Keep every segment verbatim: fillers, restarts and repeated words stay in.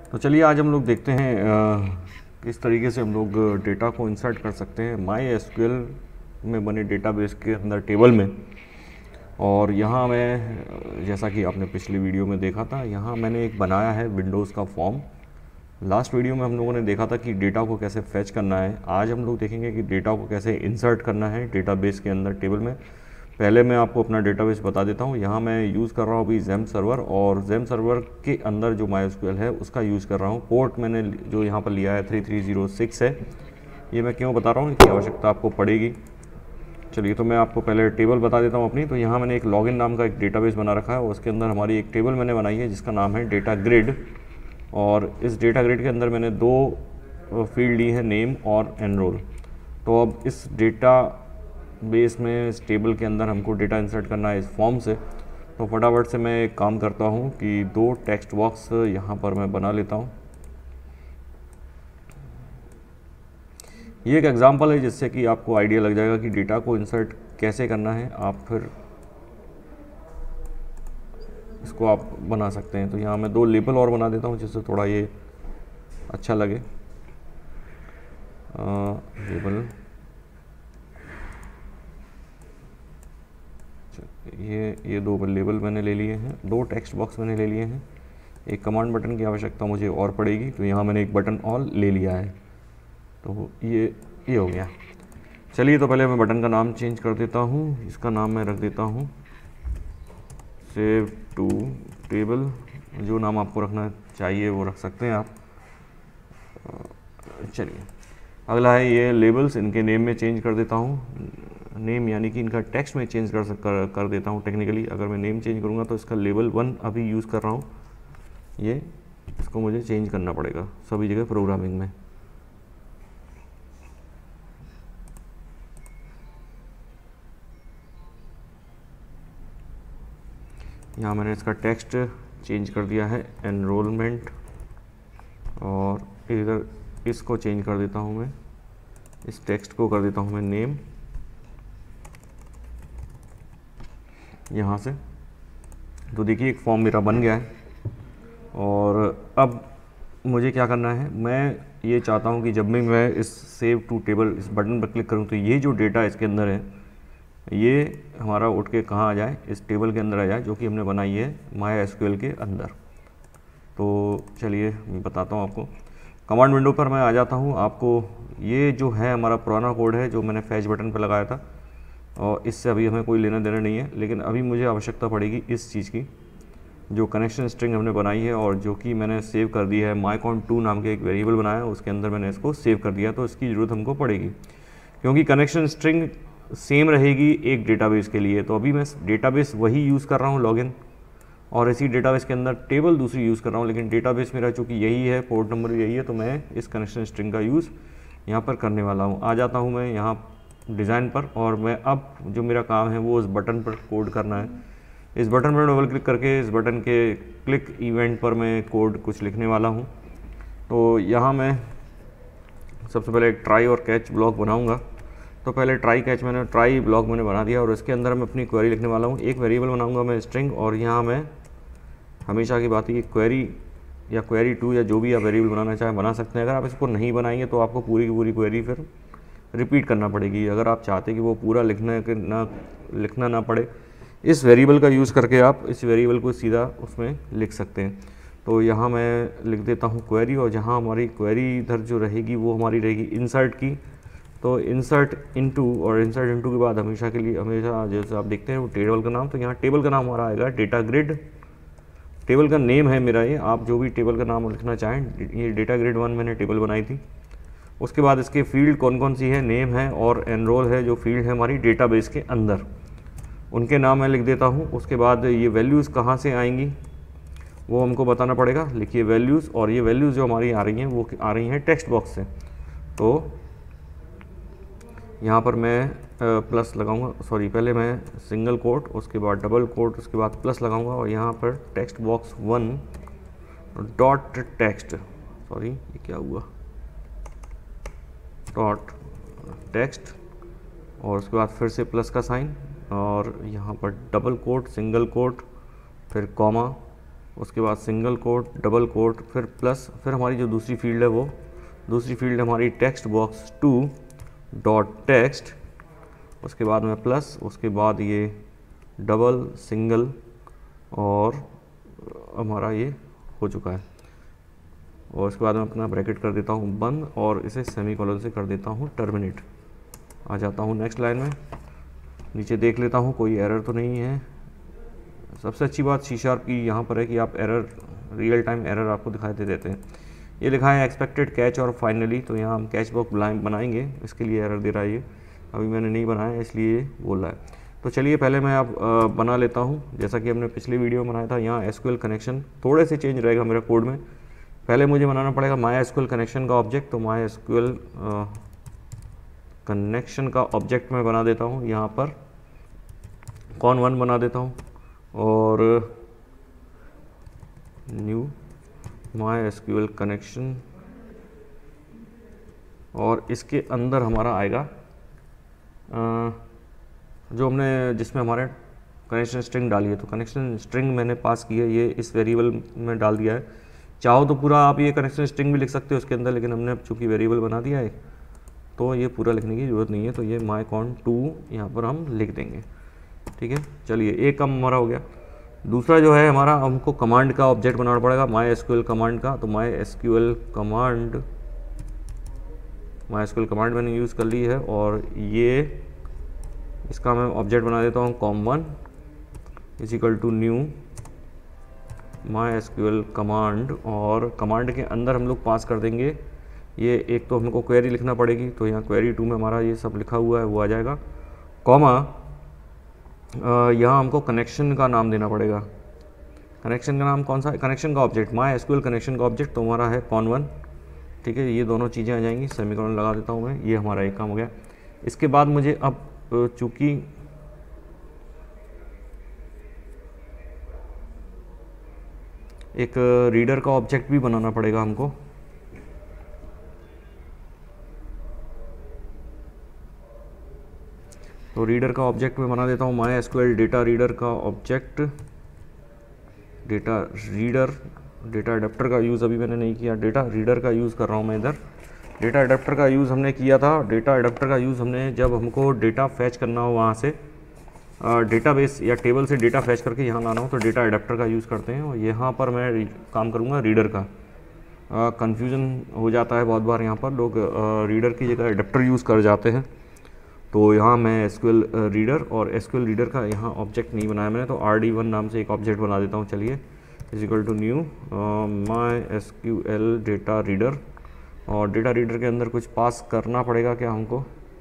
तो चलिए आज हम लोग देखते हैं अ, किस तरीके से हम लोग डेटा को इंसर्ट कर सकते हैं माई एसक्यूएल में बने डेटाबेस के अंदर टेबल में। और यहाँ मैं, जैसा कि आपने पिछली वीडियो में देखा था, यहाँ मैंने एक बनाया है विंडोज़ का फॉर्म। लास्ट वीडियो में हम लोगों ने देखा था कि डेटा को कैसे फेच करना है। आज हम लोग देखेंगे कि डेटा को कैसे इंसर्ट करना है डेटाबेस के अंदर टेबल में। पहले मैं आपको अपना डेटाबेस बता देता हूँ। यहाँ मैं यूज़ कर रहा हूँ अभी ज़ेम सर्वर, और ज़ेम सर्वर के अंदर जो माईएसक्यूएल है उसका यूज़ कर रहा हूँ। पोर्ट मैंने जो यहाँ पर लिया है थ्री थ्री ज़ीरो सिक्स है। ये मैं क्यों बता रहा हूँ, इसकी आवश्यकता आपको पड़ेगी। चलिए, तो मैं आपको पहले टेबल बता देता हूँ अपनी। तो यहाँ मैंने एक लॉगिन नाम का एक डेटाबेस बना रखा है और उसके अंदर हमारी एक टेबल मैंने बनाई है जिसका नाम है डेटा ग्रिड। और इस डेटा ग्रिड के अंदर मैंने दो फील्ड ली है, नेम और एनरोल। तो अब इस डेटा बेस में, इस टेबल के अंदर हमको डेटा इंसर्ट करना है इस फॉर्म से। तो फटाफट से मैं एक काम करता हूँ कि दो टेक्स्ट बॉक्स यहाँ पर मैं बना लेता हूँ। ये एक एग्जांपल है जिससे कि आपको आइडिया लग जाएगा कि डेटा को इंसर्ट कैसे करना है। आप फिर इसको आप बना सकते हैं। तो यहाँ मैं दो लेबल और बना देता हूँ जिससे थोड़ा ये अच्छा लगे। लेबल, ये ये दो लेबल मैंने ले लिए हैं, दो टेक्स्ट बॉक्स मैंने ले लिए हैं। एक कमांड बटन की आवश्यकता मुझे और पड़ेगी, तो यहाँ मैंने एक बटन ऑल ले लिया है। तो ये ये हो गया। चलिए, तो पहले मैं बटन का नाम चेंज कर देता हूँ। इसका नाम मैं रख देता हूँ सेव टू टेबल। जो नाम आपको रखना चाहिए वो रख सकते हैं आप। चलिए, अगला है ये लेबल्स। इनके नेम में चेंज कर देता हूँ। नेम यानी कि इनका टेक्स्ट में चेंज कर कर, कर देता हूँ। टेक्निकली अगर मैं नेम चेंज करूँगा तो इसका लेबल वन अभी यूज़ कर रहा हूँ, ये इसको मुझे चेंज करना पड़ेगा सभी जगह प्रोग्रामिंग में। यहाँ मैंने इसका टेक्स्ट चेंज कर दिया है एनरोलमेंट, और इधर इसको चेंज कर देता हूँ मैं, इस टेक्स्ट को कर देता हूँ मैं नेम यहाँ से। तो देखिए एक फॉर्म मेरा बन गया है। और अब मुझे क्या करना है, मैं ये चाहता हूँ कि जब भी मैं इस सेव टू टेबल इस बटन पर क्लिक करूँ तो ये जो डेटा इसके अंदर है ये हमारा उठ के कहाँ आ जाए, इस टेबल के अंदर आ जाए जो कि हमने बनाई है माई एसक्यूएल के अंदर। तो चलिए मैं बताता हूँ आपको। कमांड विंडो पर मैं आ जाता हूँ। आपको ये जो है हमारा पुराना कोड है जो मैंने फैच बटन पर लगाया था, और इससे अभी हमें कोई लेना देना नहीं है। लेकिन अभी मुझे आवश्यकता पड़ेगी इस चीज़ की, जो कनेक्शन स्ट्रिंग हमने बनाई है और जो कि मैंने सेव कर दी है। माईकॉन टू नाम के एक वेरिएबल बनाया है, उसके अंदर मैंने इसको सेव कर दिया। तो इसकी ज़रूरत हमको पड़ेगी क्योंकि कनेक्शन स्ट्रिंग सेम रहेगी एक डेटाबेस के लिए। तो अभी मैं डेटाबेस वही यूज़ कर रहा हूँ लॉगिन, और इसी डेटाबेस के अंदर टेबल दूसरी यूज़ कर रहा हूँ। लेकिन डेटाबेस मेरा चूँकि यही है, पोर्ट नंबर यही है, तो मैं इस कनेक्शन स्ट्रिंग का यूज़ यहाँ पर करने वाला हूँ। आ जाता हूँ मैं यहाँ डिज़ाइन पर, और मैं अब जो मेरा काम है वो उस बटन पर कोड करना है। इस बटन पर डबल क्लिक करके इस बटन के क्लिक इवेंट पर मैं कोड कुछ लिखने वाला हूँ। तो यहाँ मैं सबसे पहले एक ट्राई और कैच ब्लॉक बनाऊँगा। तो पहले ट्राई कैच मैंने ट्राई ब्लॉक मैंने बना दिया, और इसके अंदर मैं अपनी क्वेरी लिखने वाला हूँ। एक वेरिएबल बनाऊँगा मैं स्ट्रिंग, और यहाँ मैं हमेशा की बात है कि क्वेरी या क्वेरी टू या जो भी आप वेरिएबल बनाना चाहें बना सकते हैं। अगर आप इसको नहीं बनाएंगे तो आपको पूरी की पूरी क्वेरी फिर रिपीट करना पड़ेगी। अगर आप चाहते कि वो पूरा लिखना के ना लिखना ना पड़े, इस वेरिएबल का यूज़ करके आप इस वेरिएबल को सीधा उसमें लिख सकते हैं। तो यहाँ मैं लिख देता हूँ क्वेरी, और जहाँ हमारी क्वेरी इधर जो रहेगी वो हमारी रहेगी इंसर्ट की। तो इंसर्ट इनटू, और इंसर्ट इनटू के बाद हमेशा के लिए हमेशा जैसे आप देखते हैं वो टेबल का नाम, तो यहाँ टेबल का नाम हमारा आएगा डेटा ग्रिड। टेबल का नेम है मेरा ये, आप जो भी टेबल का नाम लिखना चाहें। ये डेटा ग्रिड वन मैंने टेबल बनाई थी। उसके बाद इसके फील्ड कौन कौन सी है, नेम है और एनरोल है, जो फील्ड है हमारी डेटाबेस के अंदर, उनके नाम मैं लिख देता हूँ। उसके बाद ये वैल्यूज़ कहाँ से आएंगी वो हमको बताना पड़ेगा। लिखिए वैल्यूज़, और ये वैल्यूज़ जो हमारी आ रही हैं वो आ रही हैं टेक्स्ट बॉक्स से। तो यहाँ पर मैं प्लस लगाऊंगा, सॉरी पहले मैं सिंगल कोट, उसके बाद डबल कोट, उसके बाद प्लस लगाऊंगा, और यहाँ पर text box one dot text, sorry ये क्या हुआ, डॉट टेक्स्ट, और उसके बाद फिर से प्लस का साइन, और यहाँ पर डबल कोट, सिंगल कोट, फिर कॉमा, उसके बाद सिंगल कोट, डबल कोट, फिर प्लस, फिर हमारी जो दूसरी फील्ड है वो दूसरी फील्ड हमारी text box two dot text, उसके बाद में प्लस, उसके बाद ये डबल, सिंगल, और हमारा ये हो चुका है। और उसके बाद मैं अपना ब्रैकेट कर देता हूँ बंद और इसे सेमीकोलन से कर देता हूँ टर्मिनेट। आ जाता हूँ नेक्स्ट लाइन में, नीचे देख लेता हूँ कोई एरर तो नहीं है। सबसे अच्छी बात सी शार्प की यहाँ पर है कि आप एरर, रियल टाइम एरर आपको दिखाई दे देते हैं। ये लिखा है एक्सपेक्टेड कैच और फाइनली, तो यहाँ हम कैच बॉक्स बनाएंगे, इसके लिए एरर दे रहा है ये। अभी मैंने नहीं बनाया इसलिए बोल रहा है। तो चलिए पहले मैं अब बना लेता हूँ, जैसा कि हमने पिछली वीडियो में बनाया था। यहाँ एसक्यूएल कनेक्शन थोड़े से चेंज रहेगा मेरे कोड में। पहले मुझे बनाना पड़ेगा माई एसक्यूएल कनेक्शन का ऑब्जेक्ट, तो माई एसक्यूएल कनेक्शन का ऑब्जेक्ट मैं बना देता हूँ। यहाँ पर कॉन वन बना देता हूँ और न्यू माई एसक्यूएल कनेक्शन, और इसके अंदर हमारा आएगा आ, जो हमने जिसमें हमारे कनेक्शन स्ट्रिंग डाली है। तो कनेक्शन स्ट्रिंग मैंने पास की है, ये इस वेरिएबल में डाल दिया है। चाहो तो पूरा आप ये कनेक्शन स्ट्रिंग भी लिख सकते हो उसके अंदर, लेकिन हमने अब चूँकि वेरिएबल बना दिया है तो ये पूरा लिखने की ज़रूरत नहीं है। तो ये माई कॉन टू यहाँ पर हम लिख देंगे, ठीक है। चलिए एक काम हमारा हो गया। दूसरा जो है हमारा, हमको कमांड का ऑब्जेक्ट बनाना पड़ेगा, माई एसक्यूएल कमांड का। तो my SQL command, my SQL command मैंने यूज़ कर ली है, और ये इसका मैं ऑब्जेक्ट बना देता हूँ com one is equal to new my SQL command, और कमांड के अंदर हम लोग पास कर देंगे ये, एक तो हमको क्वेरी लिखना पड़ेगी, तो यहाँ क्वेरी टू में हमारा ये सब लिखा हुआ है वो आ जाएगा, कॉमा यहाँ हमको कनेक्शन का नाम देना पड़ेगा। कनेक्शन का नाम कौन सा है? कनेक्शन का ऑब्जेक्ट, माई एसक्यूएल कनेक्शन का ऑब्जेक्ट तो हमारा है कॉन वन, ठीक है। ये दोनों चीज़ें आ जाएंगी, सेमीकोलन लगा देता हूँ मैं, ये हमारा एक काम हो गया। इसके बाद मुझे अब चूँकि एक रीडर का ऑब्जेक्ट भी बनाना पड़ेगा हमको, तो रीडर का ऑब्जेक्ट में बना देता हूँ माई एसक्यूएल डेटा रीडर का object, data reader, data adapter का यूज़ अभी मैंने नहीं किया, डेटा रीडर का यूज़ कर रहा हूँ मैं इधर। डेटा अडेप्टर का यूज़ हमने किया था, डेटा अडेप्टर का यूज़ हमने जब हमको डेटा फैच करना हो वहाँ से डेटाबेस या टेबल से डेटा फैच करके यहाँ लाना हो, तो डेटा अडेप्टर का यूज़ करते हैं। और यहाँ पर मैं काम करूँगा रीडर का। कन्फ्यूज़न हो जाता है बहुत बार, यहाँ पर लोग रीडर की जगह अडेप्टर यूज़ कर जाते हैं। तो यहाँ मैं एसक्यूएल रीडर और एसक्यूएल रीडर का यहाँ ऑब्जेक्ट नहीं बनाया मैंने, तो आर डी वन नाम से एक ऑब्जेक्ट बना देता हूँ। चलिए is equal to new my SQL data reader, और डेटा रीडर के अंदर कुछ पास करना पड़ेगा क्या हमको?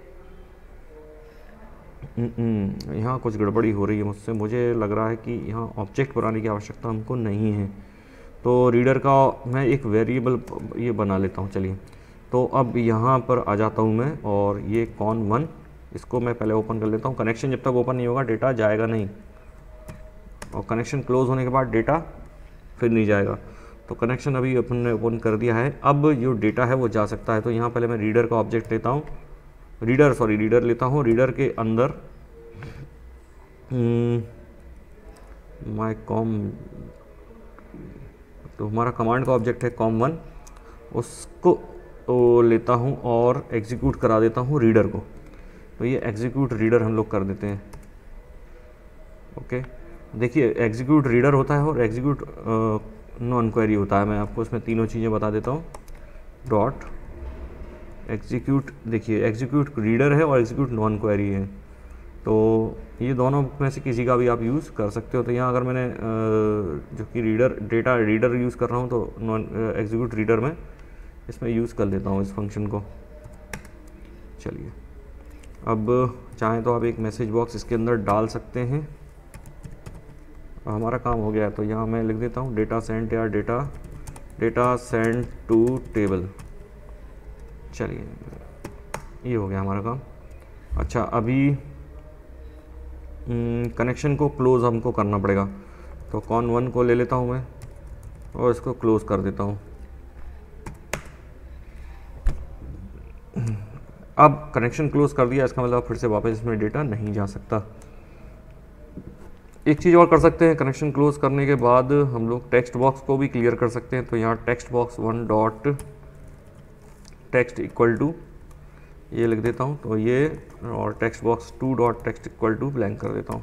यहाँ कुछ गड़बड़ी हो रही है मुझसे, मुझे लग रहा है कि यहाँ ऑब्जेक्ट बनाने की आवश्यकता हमको नहीं है। तो रीडर का मैं एक वेरिएबल ये बना लेता हूँ। चलिए तो अब यहाँ पर आ जाता हूँ मैं, और ये कॉन वन, इसको मैं पहले ओपन कर लेता हूँ। कनेक्शन जब तक ओपन नहीं होगा डेटा जाएगा नहीं, और कनेक्शन क्लोज होने के बाद डेटा फिर नहीं जाएगा। तो कनेक्शन अभी अपन ने ओपन कर दिया है, अब जो डेटा है वो जा सकता है। तो यहाँ पहले मैं रीडर का ऑब्जेक्ट लेता हूँ, रीडर सॉरी रीडर लेता हूँ। रीडर के अंदर माई कॉम, तो हमारा कमांड का ऑब्जेक्ट है कॉम वन, उसको तो लेता हूँ और एग्जीक्यूट करा देता हूँ रीडर को। तो ये एग्जीक्यूट रीडर हम लोग कर देते हैं। ओके, देखिए एग्जीक्यूट रीडर होता है और एग्जीक्यूट नॉन क्वेरी होता है। मैं आपको इसमें तीनों चीज़ें बता देता हूँ। डॉट एग्जीक्यूट, देखिए एग्जीक्यूट रीडर है और एग्जीक्यूट नॉन क्वेरी है, तो ये दोनों में से किसी का भी आप यूज़ कर सकते हो। तो यहाँ अगर मैंने जो कि रीडर डेटा रीडर यूज़ कर रहा हूँ, तो नॉन एग्जीक्यूट रीडर में इसमें यूज़ कर लेता हूँ इस फंक्शन को। चलिए अब चाहें तो आप एक मैसेज बॉक्स इसके अंदर डाल सकते हैं। हमारा काम हो गया है, तो यहाँ मैं लिख देता हूँ डेटा सेंड या data data send to table. चलिए ये हो गया हमारा काम। अच्छा, अभी कनेक्शन को क्लोज़ हमको करना पड़ेगा, तो कॉन वन को ले लेता हूँ मैं और इसको क्लोज़ कर देता हूँ। अब कनेक्शन क्लोज़ कर दिया, इसका मतलब फिर से वापस इसमें डेटा नहीं जा सकता। एक चीज़ और कर सकते हैं, कनेक्शन क्लोज करने के बाद हम लोग टेक्स्ट बॉक्स को भी क्लियर कर सकते हैं। तो यहाँ text box one dot text equal to ये लिख देता हूँ, तो ये, और text box two dot text equal to blank कर देता हूँ।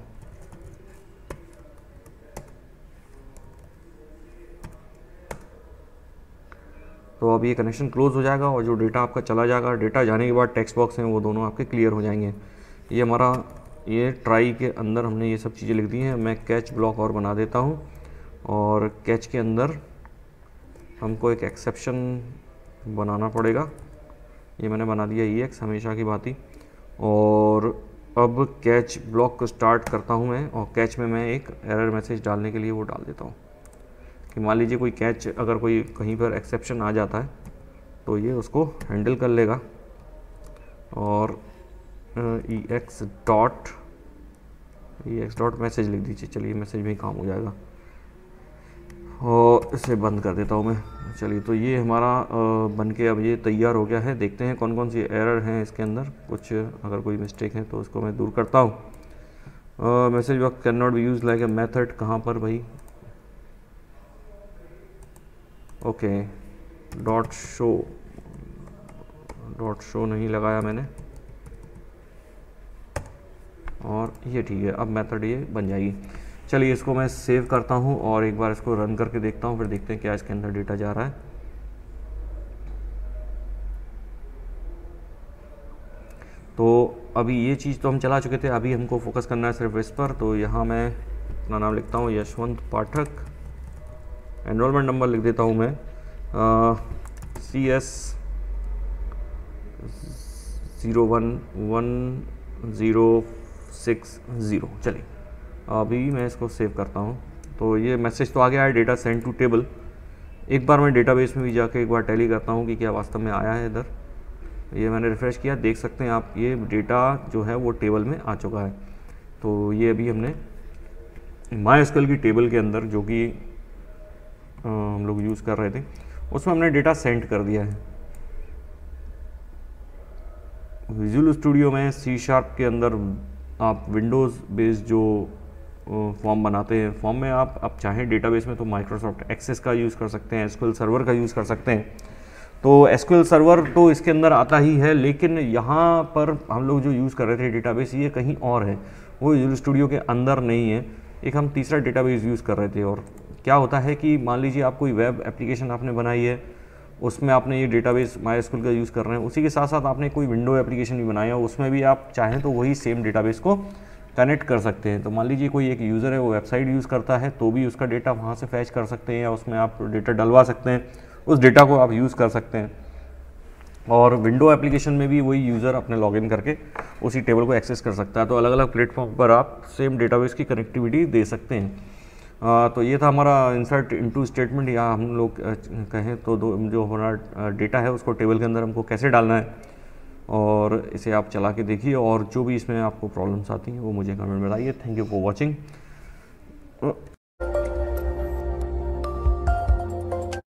तो अब ये कनेक्शन क्लोज हो जाएगा और जो डेटा आपका चला जाएगा, डेटा जाने के बाद टेक्स्ट बॉक्स हैं वो दोनों आपके क्लियर हो जाएंगे। ये हमारा ये ट्राई के अंदर हमने ये सब चीज़ें लिख दी हैं। मैं कैच ब्लॉक और बना देता हूँ, और कैच के अंदर हमको एक एक्सेप्शन बनाना पड़ेगा। ये मैंने बना दिया ई एक्स हमेशा की बात ही। और अब कैच ब्लॉक को स्टार्ट करता हूँ मैं, और कैच में मैं एक एरर मैसेज डालने के लिए वो डाल देता हूँ कि मान लीजिए कोई कैच, अगर कोई कहीं पर एक्सेप्शन आ जाता है तो ये उसको हैंडल कर लेगा। और e x dot e x dot message लिख दीजिए, चलिए मैसेज में ही काम हो जाएगा, और इसे बंद कर देता हूँ मैं। चलिए, तो ये हमारा बन के अब ये तैयार हो गया है। देखते हैं कौन कौन सी एरर हैं इसके अंदर, कुछ अगर कोई मिस्टेक है तो उसको मैं दूर करता हूँ। Message box can not be use like a method, कहाँ पर भाई? Okay, dot show, dot show नहीं लगाया मैंने, और ये ठीक है, अब मेथड ये बन जाएगी। चलिए, इसको मैं सेव करता हूँ और एक बार इसको रन करके देखता हूँ, फिर देखते हैं क्या इसके अंदर डेटा जा रहा है। तो अभी ये चीज़ तो हम चला चुके थे, अभी हमको फोकस करना है सिर्फ इस पर। तो यहाँ मैं अपना नाम लिखता हूँ यशवंत पाठक, एनरोलमेंट नंबर लिख देता हूँ मैं C S zero one one zero six zero. चलिए, अभी मैं इसको सेव करता हूँ। तो ये मैसेज तो आ गया है, डेटा सेंड टू टेबल। एक बार मैं डेटाबेस में भी जाके एक बार टैली करता हूँ कि क्या वास्तव में आया है इधर। ये मैंने रिफ़्रेश किया, देख सकते हैं आप, ये डेटा जो है वो टेबल में आ चुका है। तो ये अभी हमने माई एसक्यूएल की टेबल के अंदर जो कि हम लोग यूज़ कर रहे थे, उसमें हमने डेटा सेंड कर दिया है। विजुअल स्टूडियो में सी शार्प के अंदर आप विंडोज़ बेस्ड जो फॉर्म बनाते हैं, फॉर्म में आप अब चाहें डेटाबेस में तो माइक्रोसॉफ्ट एक्सेस का यूज़ कर सकते हैं, एसक्यूएल सर्वर का यूज़ कर सकते हैं। तो एसक्यूएल सर्वर तो इसके अंदर आता ही है, लेकिन यहाँ पर हम लोग जो यूज़ कर रहे थे डेटाबेस, ये कहीं और है, वो विजुअल स्टूडियो के अंदर नहीं है। एक हम तीसरा डेटाबेस यूज़ कर रहे थे। और क्या होता है कि मान लीजिए आप कोई वेब एप्लीकेशन आपने बनाई है, उसमें आपने ये डेटाबेस माई एसक्यूएल का यूज़ कर रहे हैं, उसी के साथ साथ आपने कोई विंडो एप्लीकेशन भी बनाया, उसमें भी आप चाहें तो वही सेम डेटाबेस को कनेक्ट कर सकते हैं। तो मान लीजिए कोई एक यूज़र है, वो वेबसाइट यूज़ करता है, तो भी उसका डेटा वहाँ से फैच कर सकते हैं, या उसमें आप डेटा डलवा सकते हैं, उस डेटा को आप यूज़ कर सकते हैं। और विंडो एप्लीकेशन में भी वही यूज़र अपने लॉगिन करके उसी टेबल को एक्सेस कर सकता है। तो अलग अलग प्लेटफॉर्म पर आप सेम डेटाबेस की कनेक्टिविटी दे सकते हैं। आ, तो ये था हमारा इंसर्ट इनटू स्टेटमेंट, या हम लोग कहें तो दो जो हमारा डेटा है उसको टेबल के अंदर हमको कैसे डालना है, और इसे आप चला के देखिए, और जो भी इसमें आपको प्रॉब्लम्स आती हैं वो मुझे कमेंट में बताइए। Thank you for watching.